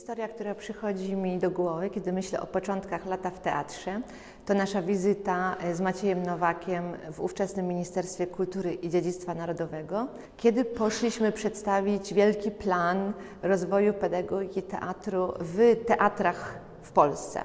Historia, która przychodzi mi do głowy, kiedy myślę o początkach lata w teatrze, to nasza wizyta z Maciejem Nowakiem w ówczesnym Ministerstwie Kultury i Dziedzictwa Narodowego, kiedy poszliśmy przedstawić wielki plan rozwoju pedagogiki teatru w teatrach w Polsce.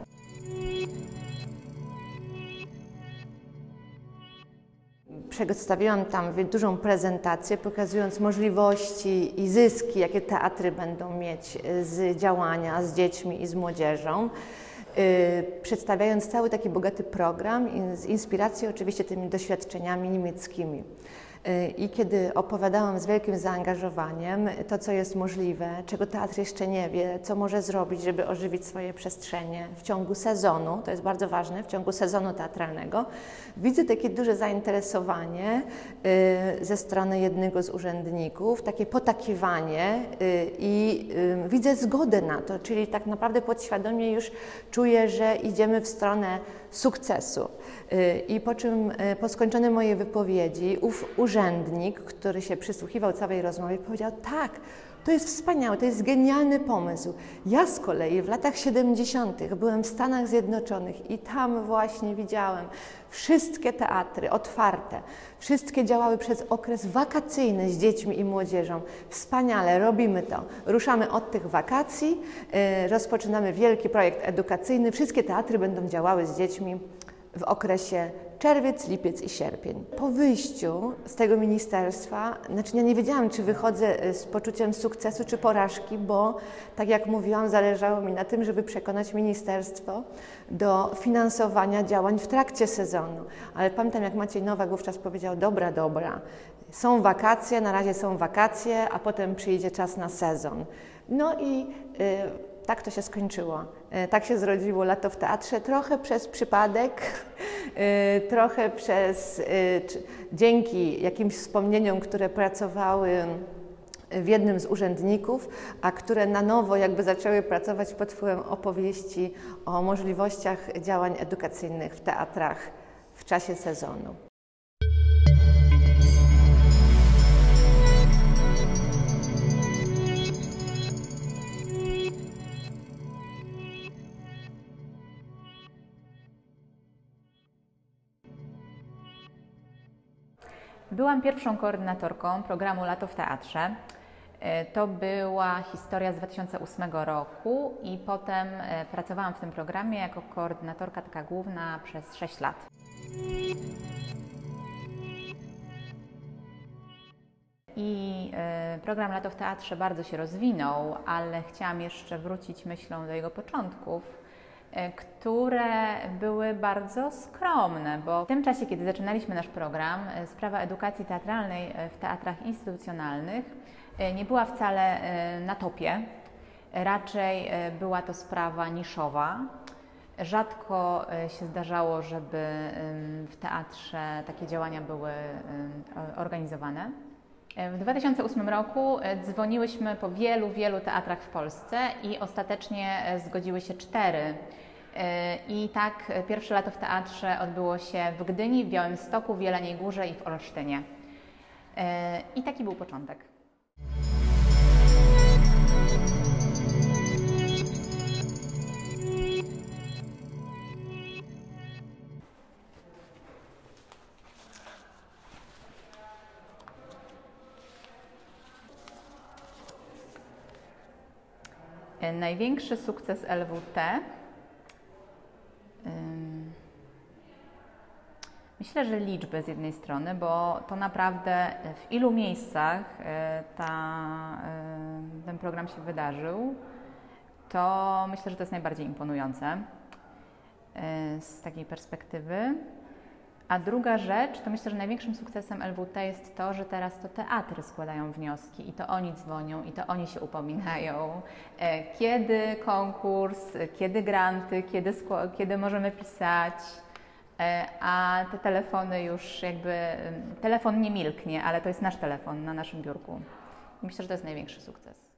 Przedstawiłam tam dużą prezentację, pokazując możliwości i zyski, jakie teatry będą mieć z działania z dziećmi i z młodzieżą, przedstawiając cały taki bogaty program z inspiracji oczywiście tymi doświadczeniami niemieckimi. I kiedy opowiadałam z wielkim zaangażowaniem to, co jest możliwe, czego teatr jeszcze nie wie, co może zrobić, żeby ożywić swoje przestrzenie w ciągu sezonu, to jest bardzo ważne, w ciągu sezonu teatralnego, widzę takie duże zainteresowanie ze strony jednego z urzędników, takie potakiwanie i widzę zgodę na to, czyli tak naprawdę podświadomie już czuję, że idziemy w stronę sukcesu. I po czym, po skończonej mojej wypowiedzi, ów urzędnik, który się przysłuchiwał całej rozmowie, powiedział: tak, to jest wspaniałe, to jest genialny pomysł. Ja z kolei w latach 70. byłem w Stanach Zjednoczonych i tam właśnie widziałem wszystkie teatry otwarte, wszystkie działały przez okres wakacyjny z dziećmi i młodzieżą. Wspaniale, robimy to. Ruszamy od tych wakacji, rozpoczynamy wielki projekt edukacyjny, wszystkie teatry będą działały z dziećmi w okresie czerwiec, lipiec i sierpień. Po wyjściu z tego ministerstwa, ja nie wiedziałam, czy wychodzę z poczuciem sukcesu czy porażki, bo tak jak mówiłam, zależało mi na tym, żeby przekonać ministerstwo do finansowania działań w trakcie sezonu. Ale pamiętam, jak Maciej Nowak wówczas powiedział: dobra, są wakacje, na razie są wakacje, a potem przyjdzie czas na sezon. No i tak to się skończyło. Tak się zrodziło Lato w Teatrze, trochę przez przypadek, trochę dzięki jakimś wspomnieniom, które pracowały w jednym z urzędników, a które na nowo zaczęły pracować pod wpływem opowieści o możliwościach działań edukacyjnych w teatrach w czasie sezonu. Byłam pierwszą koordynatorką programu Lato w Teatrze. To była historia z 2008 roku i potem pracowałam w tym programie jako koordynatorka taka główna przez 6 lat. I program Lato w Teatrze bardzo się rozwinął, ale chciałam jeszcze wrócić myślą do jego początków, które były bardzo skromne, bo w tym czasie, kiedy zaczynaliśmy nasz program, sprawa edukacji teatralnej w teatrach instytucjonalnych nie była wcale na topie. Raczej była to sprawa niszowa. Rzadko się zdarzało, żeby w teatrze takie działania były organizowane. W 2008 roku dzwoniłyśmy po wielu teatrach w Polsce i ostatecznie zgodziły się 4. I tak pierwsze Lato w Teatrze odbyło się w Gdyni, w Białymstoku, w Jeleniej Górze i w Olsztynie. I taki był początek. Największy sukces LWT? Myślę, że liczby z jednej strony, bo to naprawdę w ilu miejscach ten program się wydarzył, to myślę, że to jest najbardziej imponujące z takiej perspektywy. A druga rzecz, to myślę, że największym sukcesem LWT jest to, że teraz to teatry składają wnioski i to oni dzwonią i to oni się upominają, kiedy konkurs, kiedy granty, kiedy możemy pisać, a te telefony już telefon nie milknie, ale to jest nasz telefon na naszym biurku. Myślę, że to jest największy sukces.